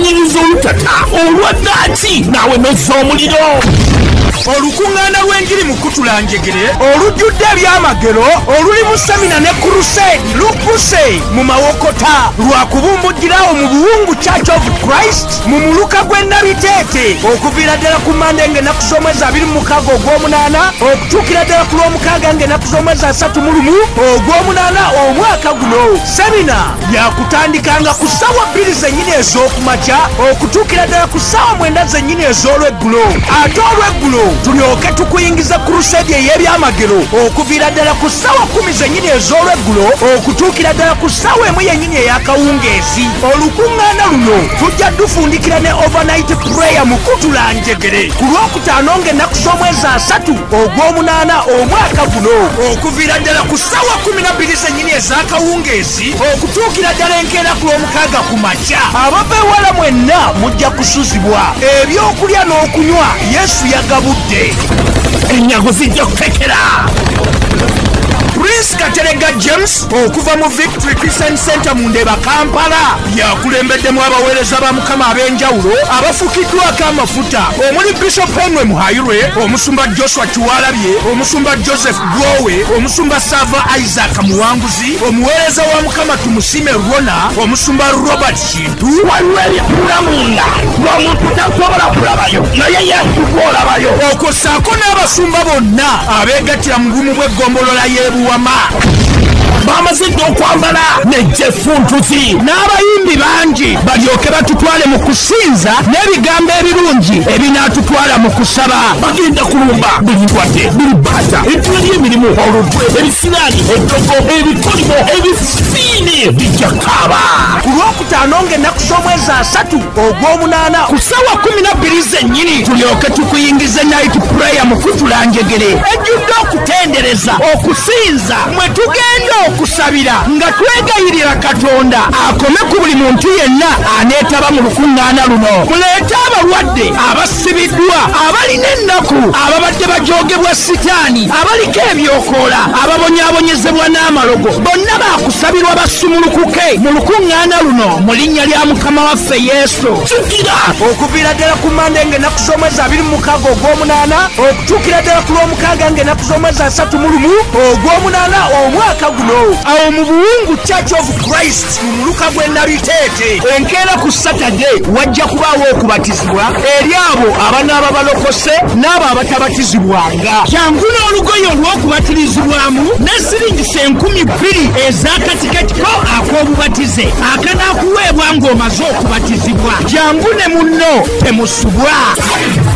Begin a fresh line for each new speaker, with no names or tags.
okunyiriza olutata olwaddaaki nawe nozza omuliro.
Olukuŋŋaana lw'enjiri mu Kutulanjegere olujjudde ebyamagero oluli mu semina ne crusade lukuse mu Mawokota lwa kubumbugirawo mu Buwungu Church of Christ mu muluka gw'Ennabiteete okuviira ddala ku Mande ng'ennaku z'omwezi 26 ogw'omunaana okutuukira ddala ku Lwomukaaga ng'ennaku z'omwezi 31 ogw'omunaana omwaka guno. Semina yakutandikanga ku ssaawa 2 zennyini ez'okumakya okutuukira ddala ku ssaawa 9 zennyini ez'olweggulo. Ate olweggulo tulyoke tukuyingiza crusade ey'ebyamagero okuviira ddala ku ssaawa 10 zennyini ez'olweggulo okutuukira ddala ku ssaawa 1 yennyini ey'akawungeezi. Olukuŋŋaana luno tujja dufundikira ne overnight prayer mu Kutulanjegere ku Lwokutaano ng'ennaku z'omwezi 3 ogw'omunaana omwaka guno okuviira ddala ku ssaawa 12 zennyini ez'akawungeezi okutuukira ddala enkeera ku Lwomukaaga ku makya. Abava ewala mwenna mujja kusuzibwa ebyokulya n'okunywa Yesu yagabudde.
Ennyago zijja kutekera.
Prince Katerega James okuva mu Victory Christian Center mu Ndeeba Kampala yakulembeddemu abaweereza ba Mukama ab'enjawulo abafukiddwako amafuta omuli Bishop Henry Muhairwe, omusumba Joshua Kiwalabye, omusumba Joseph Growe, omusumba Sava Isaac Muwanguzi, omuweereza wa Mukama Tumusime Rona, omusumba Robert Kintu.
Waliwo ebyakula munda ng'omuntu tasobola kulabayo naye Yesu gw'olabayo.
Okwosaako n'abasumba bonna abeegattira mu bumu bw'eggombolola y'Ebuwama
bamaze okwambala n'ejjefuntuzi
n'abayimbi bangi balyoke batutwale mu kusinza n'ebigambo ebirungi ebinaatutwala mu kusaba.
bagenda kulumba buli ndwadde buli baata ebbula ly'emirimu olutwe ebisiraani eddogo ebikolimo ebifiini bijja kaaba.
Ku Lwokutaano ng'ennaku z'omwezi 3 ogw'omunaana ku ssaawa 12 zennyini tulyoke tukuyingize night prayer mu Kutulanjegere ejjudde okutendereza okusinza mwe tugenda okusabira nga twegayirira Katonda akome ku buli muntu yenna aneetaba mu lukuŋŋaana luno. Muleete abalwadde abasibiddwa abalina ennaku ababadde bajoogebwa sitaani abaliko ebyokoola ababonyaabonyezebwa n'amalogo bonna baakusabirwa basumulukuke mu lukuŋŋaana luno mu linnya lya Mukama waffe Yesu.
Kigira
okuviira ddala ku Mande ng'ennaku z'omwezi 26 ogw'omunaana okutuukira ddala ku Lwomukaaga ng'ennaku z'omwezi 31 ogw'omunaana omwaka guno awo mu Buwungu Church of Christ mu muluka gw'Ennabiteete. Enkeera ku Saturday wajja kubaawo okubatizibwa eri abo abanaaba balokose n'abo abatabatizibwanga. Jangu n'olugoye olw'okubatirizibwamu ne siringisa 20,000 ez'akatikatiko ak'obubatize akanaakuweebwa ng'omaze okubatizibwa. Jangu ne munno temusubwa.